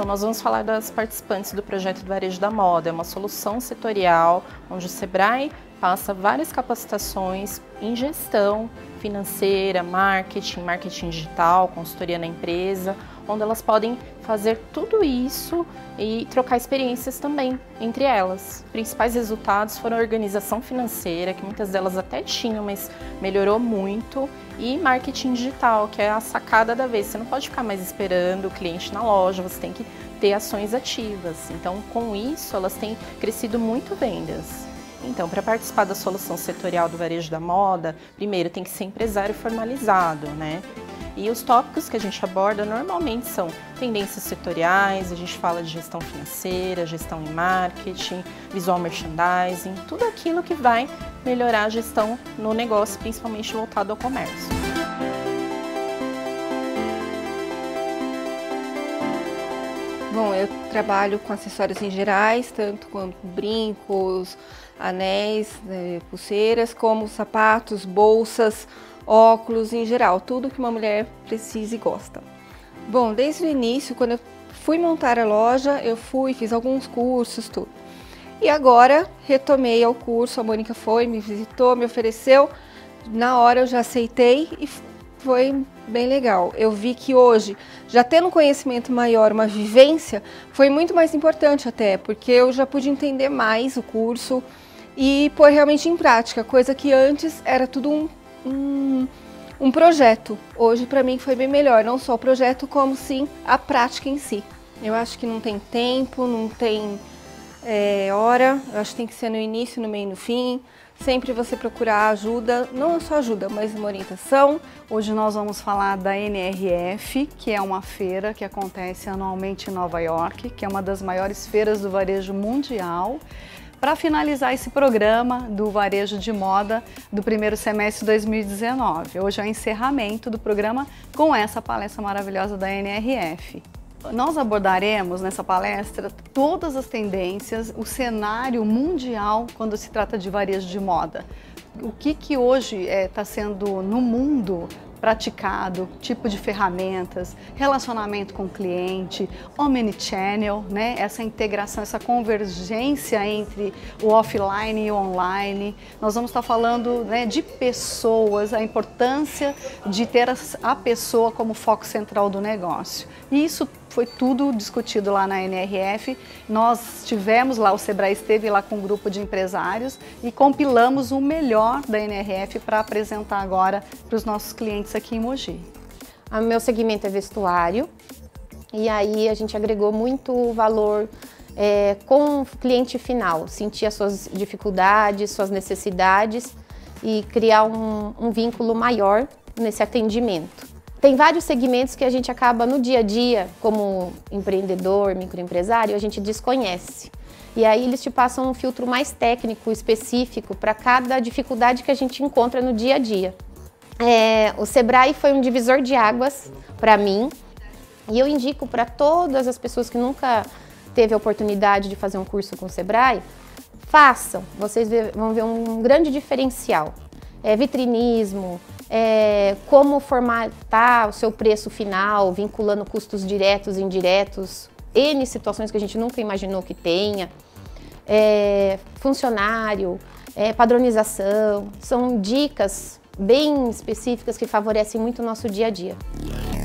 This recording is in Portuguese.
nós vamos falar das participantes do projeto do Varejo da Moda. É uma solução setorial onde o Sebrae passa várias capacitações em gestão financeira, marketing digital, consultoria na empresa, onde elas podem fazer tudo isso e trocar experiências também entre elas. Os principais resultados foram a organização financeira, que muitas delas até tinham, mas melhorou muito, e marketing digital, que é a sacada da vez. Você não pode ficar mais esperando o cliente na loja, você tem que ter ações ativas. Então, com isso, elas têm crescido muito vendas. Então, para participar da solução setorial do varejo da moda, primeiro tem que ser empresário formalizado, né? E os tópicos que a gente aborda normalmente são tendências setoriais, a gente fala de gestão financeira, gestão em marketing, visual merchandising, tudo aquilo que vai melhorar a gestão no negócio, principalmente voltado ao comércio. Bom, eu trabalho com acessórios em gerais, tanto quanto brincos, anéis, pulseiras, como sapatos, bolsas, óculos em geral, tudo que uma mulher precisa e gosta. Bom, desde o início, quando eu fui montar a loja, fiz alguns cursos, tudo. E agora retomei ao curso, a Mônica foi, me visitou, me ofereceu, na hora eu já aceitei e foi bem legal. Eu vi que hoje, já tendo um conhecimento maior, uma vivência, foi muito mais importante até, porque eu já pude entender mais o curso e pôr realmente em prática, coisa que antes era tudo um projeto. Hoje para mim foi bem melhor, não só o projeto, como sim a prática em si. Eu acho que não tem tempo, não tem hora, eu acho que tem que ser no início, no meio e no fim. Sempre você procurar ajuda, não só ajuda, mas uma orientação. Hoje nós vamos falar da NRF, que é uma feira que acontece anualmente em Nova York, que é uma das maiores feiras do varejo mundial. Para finalizar esse programa do varejo de moda do primeiro semestre de 2019. Hoje é o encerramento do programa com essa palestra maravilhosa da NRF. Nós abordaremos nessa palestra todas as tendências, o cenário mundial quando se trata de varejo de moda. O que hoje está sendo no mundo praticado, tipo de ferramentas, relacionamento com o cliente, omnichannel, né? Essa integração, essa convergência entre o offline e o online. Nós vamos estar falando, né, de pessoas, a importância de ter a pessoa como foco central do negócio. E isso foi tudo discutido lá na NRF. Nós tivemos lá, o Sebrae esteve lá com um grupo de empresários e compilamos o melhor da NRF para apresentar agora para os nossos clientes aqui em Mogi. O meu segmento é vestuário e aí a gente agregou muito valor com o cliente final, sentir as suas dificuldades, suas necessidades e criar um vínculo maior nesse atendimento. Tem vários segmentos que a gente acaba no dia a dia, como empreendedor, microempresário, a gente desconhece. E aí eles te passam um filtro mais técnico, específico, para cada dificuldade que a gente encontra no dia a dia. O Sebrae foi um divisor de águas para mim e eu indico para todas as pessoas que nunca teve a oportunidade de fazer um curso com o Sebrae, façam, vocês vão ver um grande diferencial. Vitrinismo, como formatar o seu preço final, vinculando custos diretos e indiretos, N situações que a gente nunca imaginou que tenha, funcionário, padronização, são dicas bem específicas que favorecem muito o nosso dia a dia.